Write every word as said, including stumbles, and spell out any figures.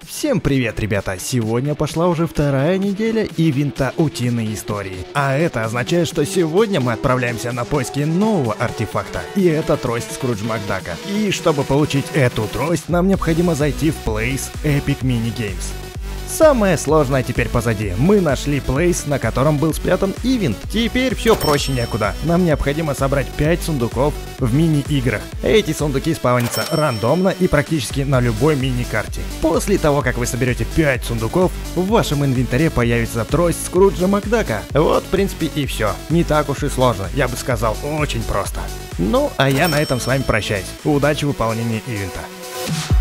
Всем привет, ребята! Сегодня пошла уже вторая неделя ивента «Утиные истории». А это означает, что сегодня мы отправляемся на поиски нового артефакта. И это трость Скрудж Макдака. И чтобы получить эту трость, нам необходимо зайти в Place Epic Mini Games. Самое сложное теперь позади. Мы нашли плейс, на котором был спрятан ивент. Теперь все проще некуда. Нам необходимо собрать пять сундуков в мини-играх. Эти сундуки спавнятся рандомно и практически на любой мини-карте. После того, как вы соберете пять сундуков, в вашем инвентаре появится трость Скруджа Макдака. Вот, в принципе, и все. Не так уж и сложно. Я бы сказал, очень просто. Ну, а я на этом с вами прощаюсь. Удачи в выполнении ивента.